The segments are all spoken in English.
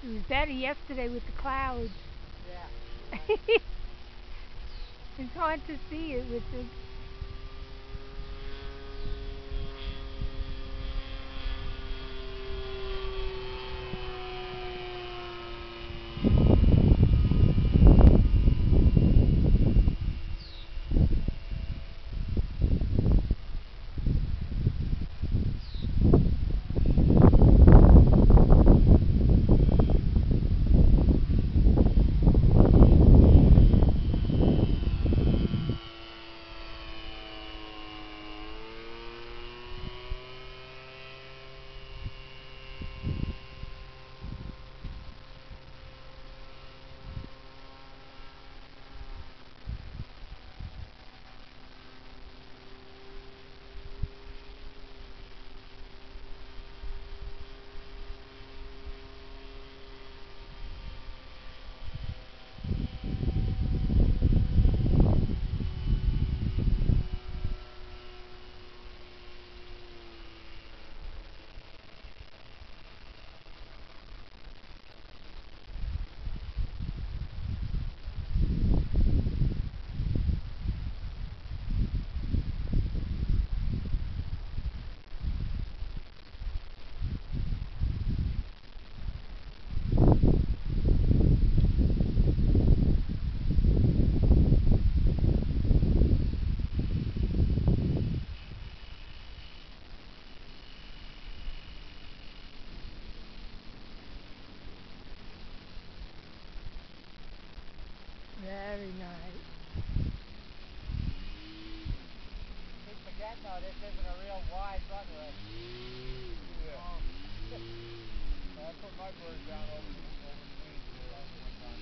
was better yesterday with the clouds. Yeah. It's hard to see it with the... Very nice. Keep forgetting though, this isn't a real wide runway. Yeah. I put my bird down over the weeds one time.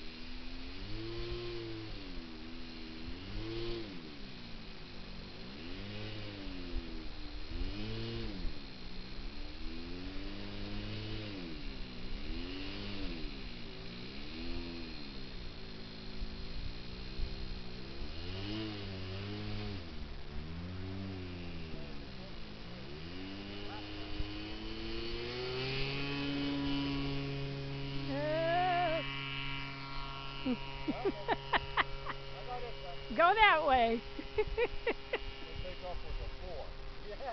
Go that way. We'll take off with a 4. Yeah.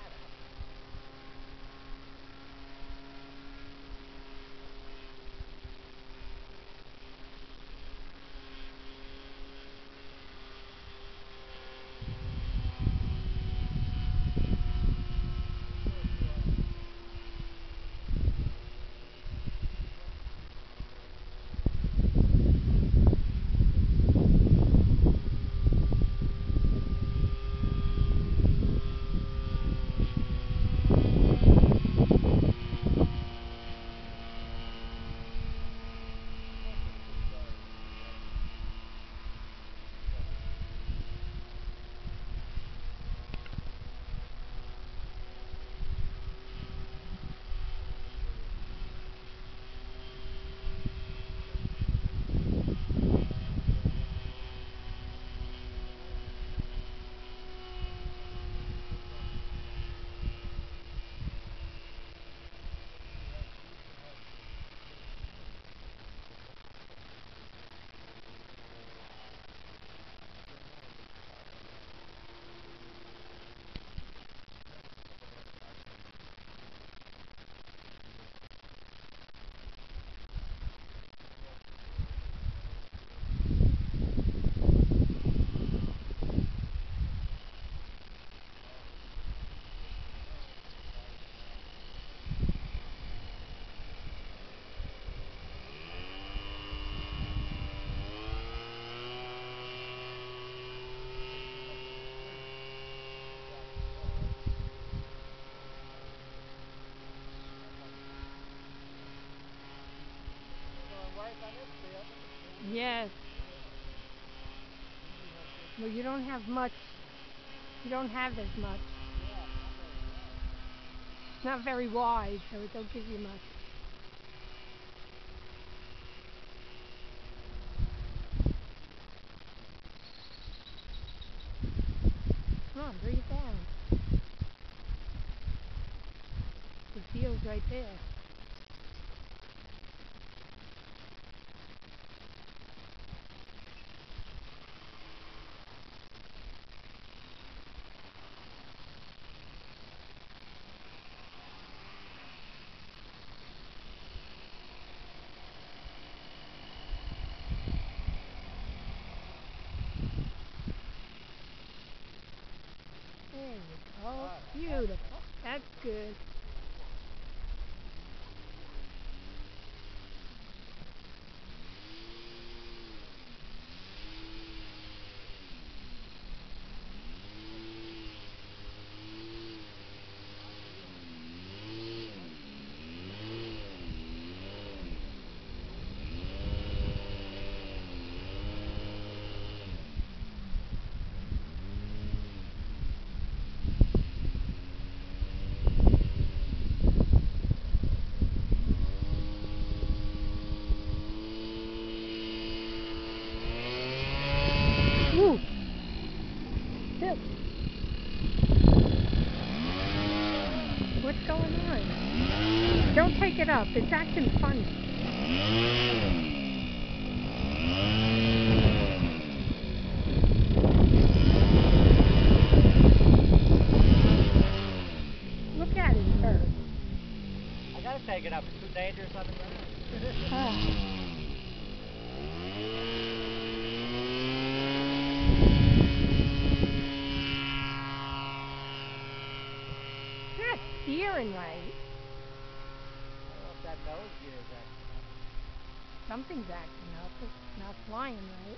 Yes. Well, you don't have much. You don't have as much. It's not very wide, so it don't give you much. Come on, bring it down. The field's right there. Beautiful. That's good. Ooh. Phil. What's going on? Don't take it up. It's acting funny. Look at it first. I gotta take it up. It's too dangerous on the ground. Oh. You're not steering right. I don't know if that nose gear is acting up. Something's acting up. It's not flying right.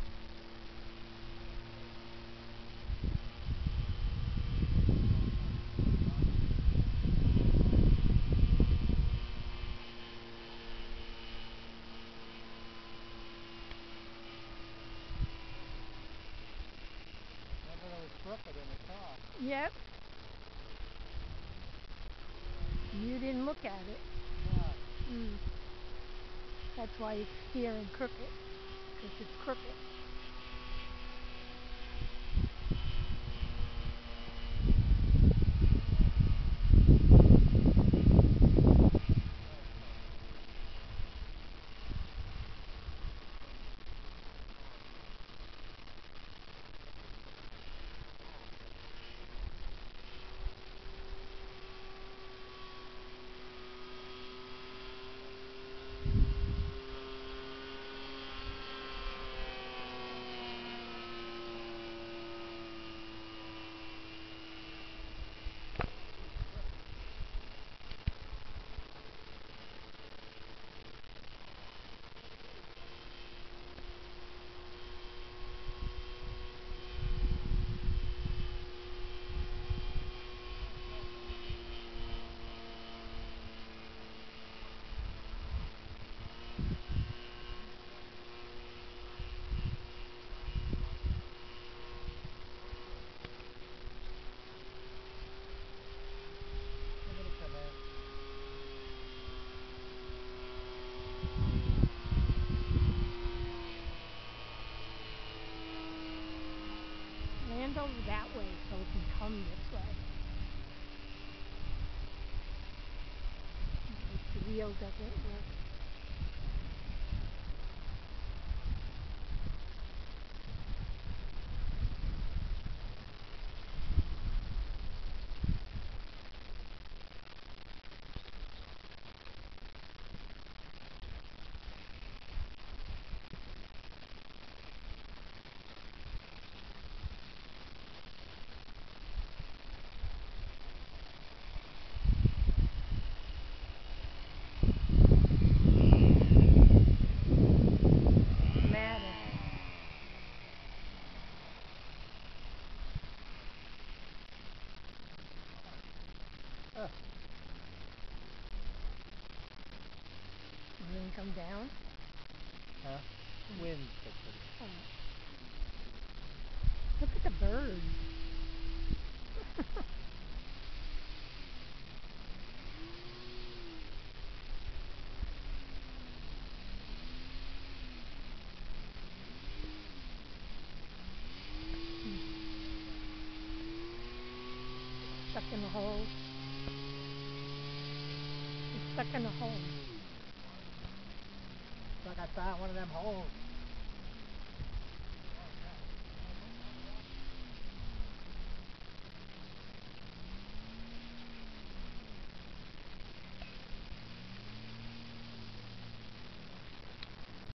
Remember it was crooked in the car. Yep. You didn't look at it. Yeah. That's why it's steering crooked. Because it's crooked. Look at it come in. Land over that way so it can come this way. If the wheel doesn't work. Wind come down? Huh? Wind fixed it. Oh. Look at the birds. Stuck in the hole. It's stuck in the hole. It's like I found one of them holes.